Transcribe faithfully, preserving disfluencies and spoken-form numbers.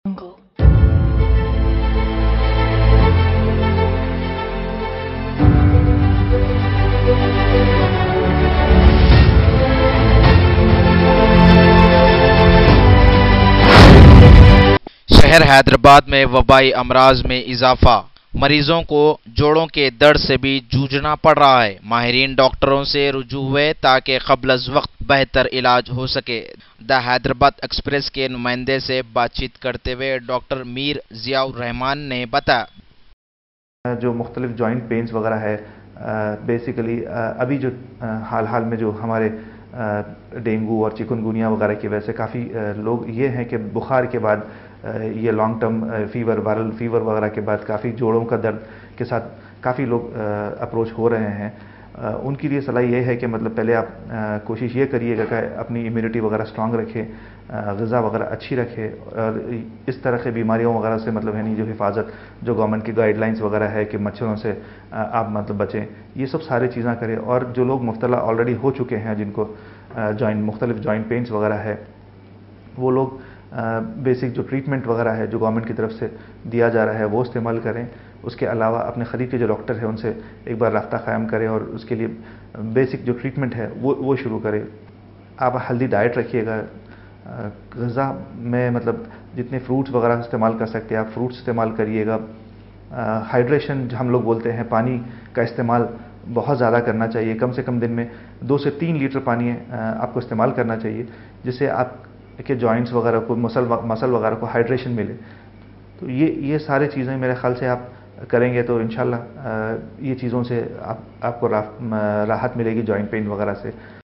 शहर हैदराबाद में वबाई अमराज में इजाफा, मरीजों को जोड़ों के दर्द से भी जूझना पड़ रहा है। माहिरीन डॉक्टरों से रुजू हुए ताकि क़ब्ल अज़ वक्त बेहतर इलाज हो सके। द हैदराबाद एक्सप्रेस के नुमाइंदे से बातचीत करते हुए डॉक्टर मीर ज़िया रहमान ने बताया, जो मुख्तलिफ जॉइंट पेन्स वगैरह है, बेसिकली अभी जो हाल हाल में जो हमारे डेंगू और चिकनगुनिया वगैरह की वजह से काफ़ी लोग ये हैं कि बुखार के बाद ये long term fever, viral fever वगैरह के बाद काफ़ी जोड़ों का दर्द के साथ काफ़ी लोग अप्रोच हो रहे हैं। उनके लिए सलाह ये है कि मतलब पहले आप कोशिश ये करिएगा कि अपनी इम्यूनिटी वगैरह स्ट्रांग रखें, ग़िज़ा वगैरह अच्छी रखें और इस तरह की बीमारियों वगैरह से मतलब है नहीं जो हिफाजत जो गवर्नमेंट की गाइडलाइंस वगैरह है कि मच्छरों से आप मतलब बचें, ये सब सारी चीज़ें करें। और जो लोग मुब्तला ऑलरेडी हो चुके हैं, जिनको जॉइंट मुख्तलिफ जॉइंट पेन्स वगैरह है, वो लोग बेसिक जो ट्रीटमेंट वगैरह है जो गवर्नमेंट की तरफ से दिया जा रहा है वो इस्तेमाल करें। उसके अलावा अपने ख़रीद के जो डॉक्टर हैं उनसे एक बार रब्ता क़ायम करें और उसके लिए बेसिक जो ट्रीटमेंट है वो वो शुरू करें। आप हेल्दी डाइट रखिएगा, ग़िज़ा में मतलब जितने फ्रूट्स वगैरह इस्तेमाल कर सकते हैं आप फ्रूट्स इस्तेमाल करिएगा। हाइड्रेशन हम लोग बोलते हैं, पानी का इस्तेमाल बहुत ज़्यादा करना चाहिए। कम से कम दिन में दो से तीन लीटर पानी आपको इस्तेमाल करना चाहिए, जिससे आप के जॉइंट्स वगैरह को, मसल मसल वगैरह को हाइड्रेशन मिले। तो ये ये सारी चीज़ें मेरे ख्याल से आप करेंगे तो इंशाल्लाह ये चीज़ों से आप आपको राहत मिलेगी जॉइंट पेन वगैरह से।